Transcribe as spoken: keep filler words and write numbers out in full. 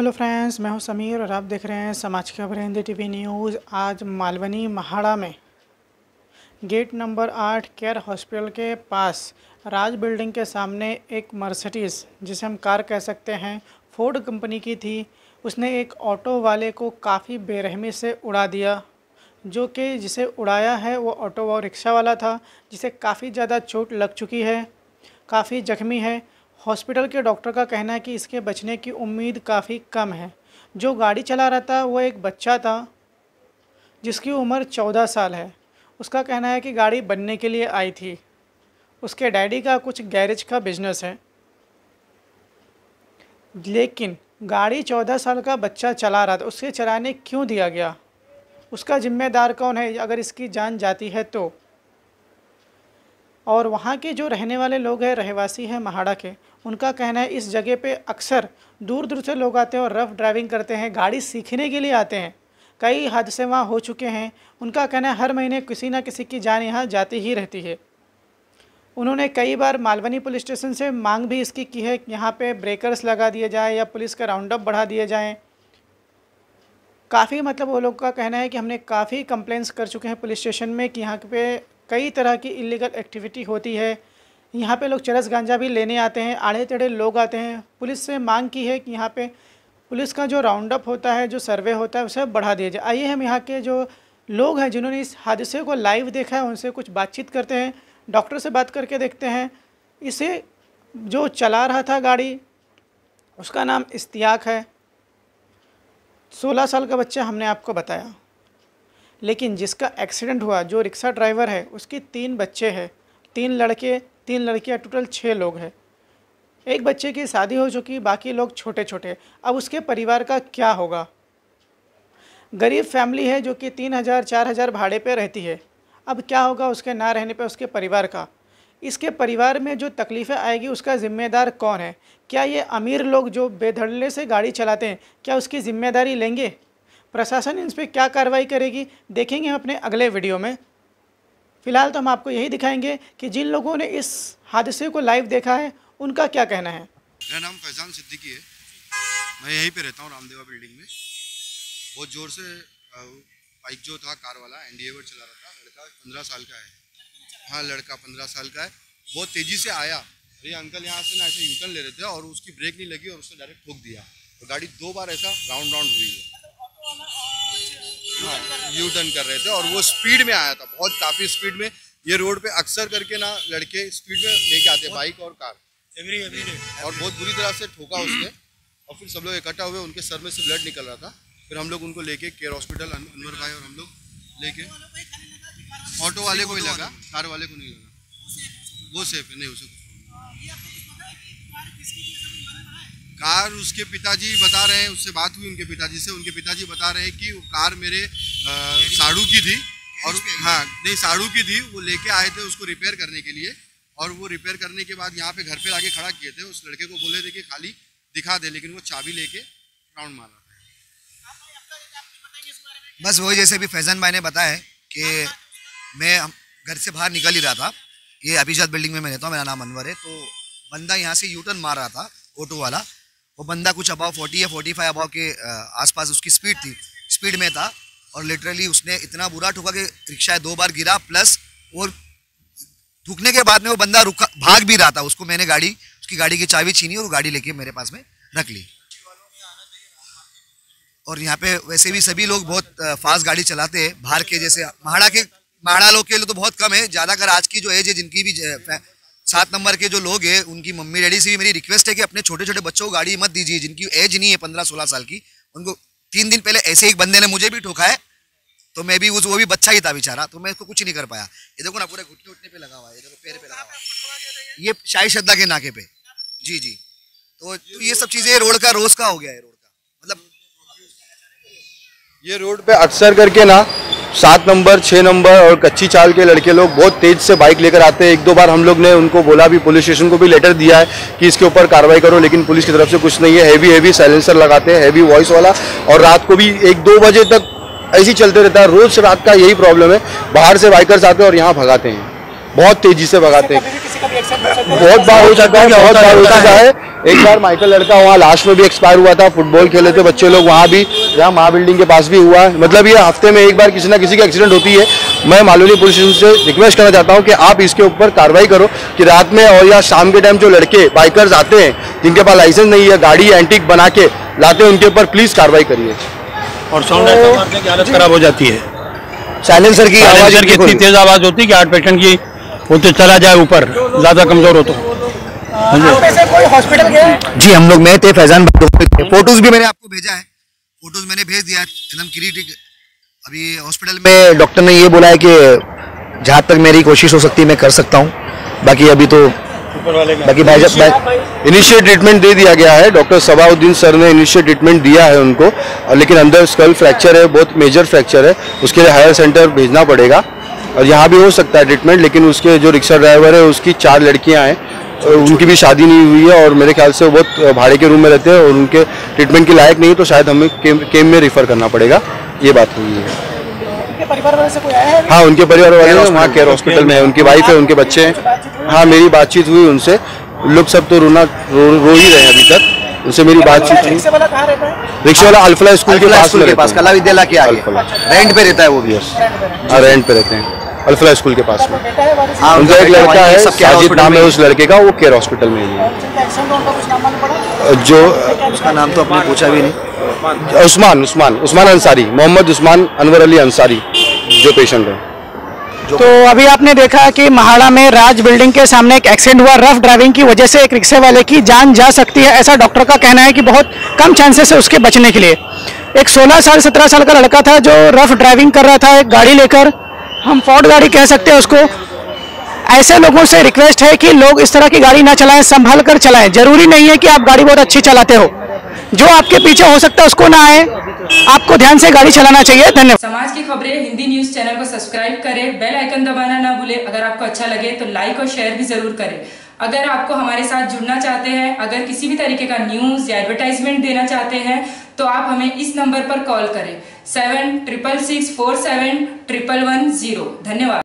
Hello friends, मैं हूं समीर और आप देख रहे हैं समाज की खबरें हिंदी टीवी न्यूज़। आज मालवनी महाड़ा में गेट नंबर आठ केयर हॉस्पिटल के पास राज बिल्डिंग के सामने एक मर्सिडीज़, जिसे हम कार कह सकते हैं, फोर्ड कंपनी की थी। उसने एक ऑटो वाले को काफ़ी बेरहमी से उड़ा दिया। जो कि जिसे उड़ाया है वो ऑटो व रिक्शा वाला था, जिसे काफ़ी ज़्यादा चोट लग चुकी है, काफ़ी जख्मी है। हॉस्पिटल के डॉक्टर का कहना है कि इसके बचने की उम्मीद काफ़ी कम है। जो गाड़ी चला रहा था वो एक बच्चा था जिसकी उम्र चौदह साल है। उसका कहना है कि गाड़ी बनने के लिए आई थी। उसके डैडी का कुछ गैरेज का बिजनेस है, लेकिन गाड़ी चौदह साल का बच्चा चला रहा था, उसके चलाने क्यों दिया गया? उसका जिम्मेदार कौन है अगर इसकी जान जाती है तो? और वहाँ के जो रहने वाले लोग हैं, रहवासी हैं महाड़ा के, उनका कहना है इस जगह पे अक्सर दूर दूर से लोग आते हैं और रफ़ ड्राइविंग करते हैं, गाड़ी सीखने के लिए आते हैं। कई हादसे वहाँ हो चुके हैं। उनका कहना है हर महीने किसी न किसी की जान यहाँ जाती ही रहती है। उन्होंने कई बार मालवनी पुलिस स्टेशन से मांग भी इसकी की है कि यहाँ पे ब्रेकर्स लगा दिए जाए या पुलिस का राउंड अप बढ़ा दिए जाएँ। काफ़ी मतलब वो लोग का कहना है कि हमने काफ़ी कंप्लेंट्स कर चुके हैं पुलिस स्टेशन में कि यहाँ पे कई तरह की इलीगल एक्टिविटी होती है। यहाँ पे लोग चरस गांजा भी लेने आते हैं, आड़े टेढ़े लोग आते हैं। पुलिस से मांग की है कि यहाँ पे पुलिस का जो राउंड अप होता है, जो सर्वे होता है, उसे बढ़ा दिया जाए। आइए हम यहाँ के जो लोग हैं जिन्होंने इस हादसे को लाइव देखा है उनसे कुछ बातचीत करते हैं। डॉक्टर से बात करके देखते हैं। इसे जो चला रहा था गाड़ी, उसका नाम इश्तियाक है, सोलह साल का बच्चा हमने आपको बताया। लेकिन जिसका एक्सीडेंट हुआ, जो रिक्शा ड्राइवर है, उसकी तीन बच्चे हैं, तीन लड़के तीन लड़कियां, टोटल छः लोग हैं। एक बच्चे की शादी हो चुकी, बाकी लोग छोटे छोटे। अब उसके परिवार का क्या होगा? गरीब फैमिली है जो कि तीन हज़ार चार हज़ार भाड़े पे रहती है। अब क्या होगा उसके ना रहने पे उसके परिवार का? इसके परिवार में जो तकलीफ़ें आएगी उसका ज़िम्मेदार कौन है? क्या ये अमीर लोग जो बेधड़ल्ले से गाड़ी चलाते हैं, क्या उसकी ज़िम्मेदारी लेंगे? प्रशासन इन पर क्या कार्रवाई करेगी, देखेंगे हम अपने अगले वीडियो में। फ़िलहाल तो हम आपको यही दिखाएंगे कि जिन लोगों ने इस हादसे को लाइव देखा है उनका क्या कहना है। मेरा नाम फैजान सिद्दीकी है, मैं यहीं पे रहता हूँ रामदेवा बिल्डिंग में। बहुत ज़ोर से बाइक जो था कार वाला एंडिएवर चला रहा था, लड़का पंद्रह साल का है। हाँ, लड़का पंद्रह साल का है। बहुत तेज़ी से आया, अरे अंकल यहाँ से ना ऐसे यूटर्न ले रहे थे और उसकी ब्रेक नहीं लगी और उसने डायरेक्ट ठोक दिया। तो गाड़ी दो बार ऐसा राउंड राउंड हुई है। हाँ, यू टर्न कर रहे थे और वो स्पीड में आया था, बहुत काफ़ी स्पीड में। ये रोड पे अक्सर करके ना लड़के स्पीड में लेके आते हैं, बाइक और कार, एवरी एवरी डे। और बहुत बुरी तरह से ठोका उसने और फिर सब लोग इकट्ठा हुए, उनके सर में से ब्लड निकल रहा था। फिर हम लोग उनको लेके केयर हॉस्पिटल, अनवर भाई और हम लोग लेके, ऑटो वाले को ही लगा, कार वाले को नहीं लगा, वो सेफ है, नहीं उसे कुछ। कार उसके पिताजी बता रहे हैं, उससे बात हुई उनके पिताजी से, उनके पिताजी बता रहे हैं कि वो कार मेरे साड़ू की थी और हाँ नहीं साड़ू की थी, वो लेके आए थे उसको रिपेयर करने के लिए। और वो रिपेयर करने के बाद यहाँ पे घर पे आके खड़ा किए थे। उस लड़के को बोले थे कि खाली दिखा दे, लेकिन वो चाबी लेके राउंड मार रहा था। बस वही जैसे भी फैजान भाई ने बताया है कि मैं घर से बाहर निकल ही रहा था। ये अभिजात बिल्डिंग में मैं रहता हूँ, मेरा नाम अनवर है। तो बंदा यहाँ से यूटर्न मार रहा था, ऑटो वाला। वो बंदा कुछ अबाव फोर्टी या फोर्टी फाइव अबाव के आसपास उसकी स्पीड थी, स्पीड में था। और लिटरली उसने इतना बुरा ठोका कि रिक्शा दो बार गिरा, प्लस और ठुकने के बाद में वो बंदा रुका, भाग भी रहा था। उसको मैंने गाड़ी, उसकी गाड़ी की चाबी छीनी और गाड़ी लेके मेरे पास में रख ली। और यहाँ पे वैसे भी सभी लोग बहुत फास्ट गाड़ी चलाते हैं बाहर के, जैसे महाड़ा के महाड़ा लोग के लिए तो बहुत कम है। ज़्यादातर आज की जो एज है, जिनकी भी सात नंबर के जो लोग हैं, उनकी मम्मी डैडी से भी मेरी रिक्वेस्ट है कि अपने छोटे छोटे बच्चों को गाड़ी मत दीजिए, जिनकी एज नहीं है पंद्रह सोलह साल की। उनको तीन दिन पहले ऐसे एक बंदे ने मुझे भी ठोका है, तो मैं भी उस वो भी बच्चा ही था बेचारा, तो मैं उसको कुछ नहीं कर पाया। ये देखो ना, पूरे घुटने उठने पे लगा हुआ है, ये देखो पैर पे लगा हुआ है, ये शाही श्रद्धा के नाके पे। जी जी तो, तो ये सब चीज़ें रोड का रोज का हो गया है। रोड का मतलब ये रोड पे अक्सर करके ना सात नंबर छः नंबर और कच्ची चाल के लड़के लोग बहुत तेज से बाइक लेकर आते हैं। एक दो बार हम लोग ने उनको बोला भी, पुलिस स्टेशन को भी लेटर दिया है कि इसके ऊपर कार्रवाई करो, लेकिन पुलिस की तरफ से कुछ नहीं है। हैवी हैवी साइलेंसर लगाते हैं, हैवी वॉइस वाला, और रात को भी एक दो बजे तक ऐसे ही चलते रहता है। रोज रात का यही प्रॉब्लम है, बाहर से बाइकर्स आते हैं और यहाँ भगाते हैं, बहुत तेजी से भगाते हैं। बहुत बार हो चुका है, बहुत बार हो चुका है। एक बार माइकल लड़का वहाँ लास्ट में भी एक्सपायर हुआ था, फुटबॉल खेले थे बच्चे लोग वहाँ भी, जहाँ महा बिल्डिंग के पास भी हुआ है। मतलब ये हफ्ते में एक बार किसी ना किसी की एक्सीडेंट होती है। मैं मालूनी पुलिस स्टेशन से रिक्वेस्ट करना चाहता हूँ कि आप इसके ऊपर कार्रवाई करो कि रात में और या शाम के टाइम जो लड़के बाइकर्स आते हैं जिनके पास लाइसेंस नहीं है, गाड़ी एंटीक बना के लाते हैं, उनके ऊपर प्लीज कार्रवाई करिए। और साउंड ऐसा मारने की हालत खराब हो जाती है। साइलेंसर की आवाज की इतनी तेज आवाज होती है कि हार्ट पेशेंट की वो तो चला जाए ऊपर, ज्यादा कमजोर हो तो। कोई हॉस्पिटल गया? जी हम लोग में थे, फैजान फोटोज भी मैंने आपको भेजा है, फोटोज मैंने भेज दिया एकदम क्रिटिक। अभी हॉस्पिटल में डॉक्टर ने ये बोला है कि जहाँ तक मेरी कोशिश हो सकती है मैं कर सकता हूँ, बाकी अभी तो बाकी इनिशियल ट्रीटमेंट दे दिया गया है। डॉक्टर सबाउद्दीन सर ने इनिशियल ट्रीटमेंट दिया है उनको, लेकिन अंदर स्कल फ्रैक्चर है, बहुत मेजर फ्रैक्चर है, उसके लिए हायर सेंटर भेजना पड़ेगा। और यहाँ भी हो सकता है ट्रीटमेंट, लेकिन उसके जो रिक्शा ड्राइवर है उसकी चार लड़कियाँ हैं, उनकी भी शादी नहीं हुई है और मेरे ख्याल से वो बहुत भाड़े के रूम में रहते हैं और उनके ट्रीटमेंट के लायक नहीं, तो शायद हमें केम, केम में रिफर करना पड़ेगा। ये बात हुई है। उनके परिवार वाले से कोई आया है? हाँ, उनके परिवार वाले वहाँ केयर हॉस्पिटल में है, उनकी वाइफ है, उनके बच्चे हैं। हाँ, मेरी बातचीत हुई उनसे, लोग सब तो रोना रो, रो ही रहे हैं अभी तक। उनसे मेरी बातचीत हुई। रिक्शा वाला कहाँ रहता है? रिक्शा वाला अल्फला स्कूल के पास में, पास कला विद्यालय के आगे रेंट पे रहता है वो भी। हाँ, रेंट पे रहते हैं, अल्फला स्कूल के पास में। हाँ, उनका एक लड़का है, साजिद नाम है उस लड़के का, वो केयर हॉस्पिटल में ही है। जो उसका नाम तो आपने पूछा भी नहीं। उस्मान उस्मान उस्मान अंसारी, मोहम्मद उस्मान अनवर अली अंसारी जो पेशेंट है। तो अभी आपने देखा कि महाड़ा में राज बिल्डिंग के सामने एक एक्सीडेंट हुआ। रफ ड्राइविंग की वजह से एक रिक्शे वाले की जान जा सकती है, ऐसा डॉक्टर का कहना है कि बहुत कम चांसेस है उसके बचने के लिए। एक सोलह साल सत्रह साल का लड़का था जो रफ ड्राइविंग कर रहा था एक गाड़ी लेकर, हम फोर्ड गाड़ी कह सकते हैं उसको। ऐसे लोगों से रिक्वेस्ट है कि लोग इस तरह की गाड़ी ना चलाएं, संभल कर चलाएं। जरूरी नहीं है कि आप गाड़ी बहुत अच्छी चलाते हो, जो आपके पीछे हो सकता है उसको ना आए, आपको ध्यान से गाड़ी चलाना चाहिए। धन्यवाद। समाज की खबरें हिंदी न्यूज चैनल को सब्सक्राइब करें, बेल आइकन दबाना ना भूलें। अगर आपको अच्छा लगे तो लाइक और शेयर भी जरूर करें। अगर आपको हमारे साथ जुड़ना चाहते हैं, अगर किसी भी तरीके का न्यूज या एडवर्टाइजमेंट देना चाहते हैं, तो आप हमें इस नंबर पर कॉल करें, seven triple six four seven triple one zero. धन्यवाद।